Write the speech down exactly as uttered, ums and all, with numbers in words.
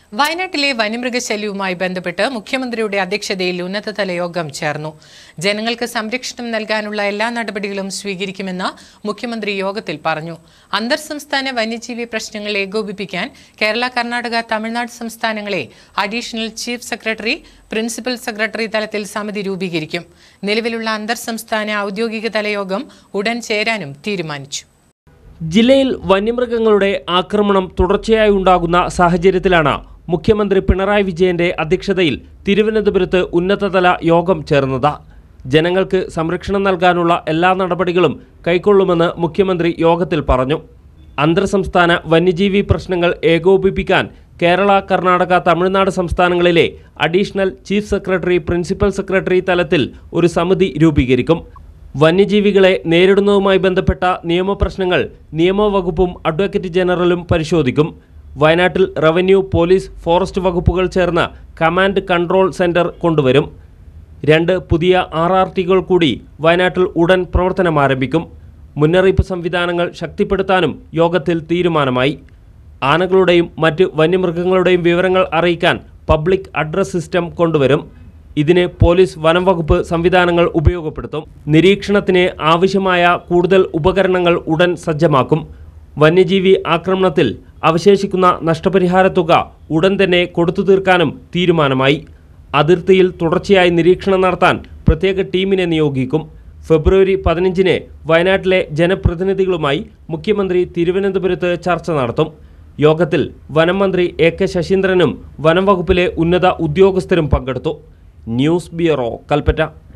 വയനാട്ടിലെ വന്യമൃഗശല്യവുമായി ബന്ധപ്പെട്ട് മുഖ്യമന്ത്രിയുടെ അധ്യക്ഷതയിൽ ഉന്നതതല യോഗം ചേർന്നു. ജനങ്ങൾക്ക് സംരക്ഷണം നൽകാനുള്ള എല്ലാ നടപടികളും സ്വീകരിക്കുമെന്ന് മുഖ്യമന്ത്രി യോഗത്തിൽ പറഞ്ഞു. അന്തർ സംസ്ഥാന വന്യജീവി പ്രശ്നങ്ങൾ ഏകോപിപ്പിക്കാൻ കേരള, കർണാടക, തമിഴ്നാട് സംസ്ഥാനങ്ങളെ additional chief secretary, principal secretary തലത്തിൽ സമിതി രൂപീകരിക്കും. നിലവിലുള്ള അന്തർ സംസ്ഥാന ഔദ്യോഗിക തലയോഗം ഉടൻ ചേരാനും തീരുമാനിച്ചു. ജില്ലയിൽ വന്യമൃഗങ്ങളുടെ ആക്രമണം തുടർച്ചയായി ഉണ്ടാകുന്ന സാഹചര്യത്തിലാണ് മുഖ്യമന്ത്രി പിണറായി വിജയന്റെ അധ്യക്ഷതയിൽ തിരുവനന്തപുരത്ത് ഉന്നതതല യോഗം ചേർന്നത്. ജനങ്ങൾക്ക് സംരക്ഷണം നൽകാനുള്ള എല്ലാ നടപടികളും കൈക്കൊള്ളുമെന്ന് മുഖ്യമന്ത്രി യോഗത്തിൽ പറഞ്ഞു. അന്തർ സംസ്ഥാന വന്യജീവി പ്രശ്നങ്ങൾ ഏകോപിപ്പിക്കാൻ കേരള, കർണാടക, തമിഴ്നാട് സംസ്ഥാനങ്ങളിലെ additional chief secretary, principal secretary തലത്തിൽ ഒരു സമിതി രൂപീകരിക്കും. വന്യജീവികളെ നേരിടുന്നതുമായി ബന്ധപ്പെട്ട നിയമപ്രശ്നങ്ങൾ നിയമവകുപ്പും അഡ്വക്കേറ്റ് ജനറലും പരിശോധിക്കും. വയനാട്ടിൽ റവന്യൂ, പോലീസ്, ഫോറസ്റ്റ് വകുപ്പുകൾ ചേർന്ന് കമാൻഡ് കൺട്രോൾ സെന്റർ കൊണ്ടുവരും. രണ്ട് പുതിയ ആർ ആർ ടികൾ കൂടി വയനാട്ടിൽ ഉടൻ പ്രവർത്തനം ആരംഭിക്കും. മുന്നറിയിപ്പ് സംവിധാനങ്ങൾ ശക്തിപ്പെടുത്താനും യോഗത്തിൽ തീരുമാനമായി. ആനകളുടെയും മറ്റ് വന്യമൃഗങ്ങളുടെയും വിവരങ്ങൾ അറിയിക്കാൻ പബ്ലിക് അഡ്രസ് സിസ്റ്റം കൊണ്ടുവരും. ഇതിന് പോലീസ്, വനം വകുപ്പ് സംവിധാനങ്ങൾ ഉപയോഗപ്പെടുത്തും. നിരീക്ഷണത്തിന് ആവശ്യമായ കൂടുതൽ ഉപകരണങ്ങൾ ഉടൻ സജ്ജമാക്കും. വന്യജീവി ആക്രമണത്തിൽ അവശേഷിക്കുന്ന നഷ്ടപരിഹാര തുക ഉടൻ തന്നെ കൊടുത്തു തീർക്കാനും തീരുമാനമായി. അതിർത്തിയിൽ തുടർച്ചയായി നിരീക്ഷണം നടത്താൻ പ്രത്യേക ടീമിനെ നിയോഗിക്കും. ഫെബ്രുവരി പതിനഞ്ചിന് വയനാട്ടിലെ ജനപ്രതിനിധികളുമായി മുഖ്യമന്ത്രി തിരുവനന്തപുരത്ത് ചർച്ച നടത്തും. യോഗത്തിൽ വനം മന്ത്രി എ കെ ശശീന്ദ്രനും വനം വകുപ്പിലെ ഉന്നത ഉദ്യോഗസ്ഥരും പങ്കെടുത്തു. News bureau, Kalpetta.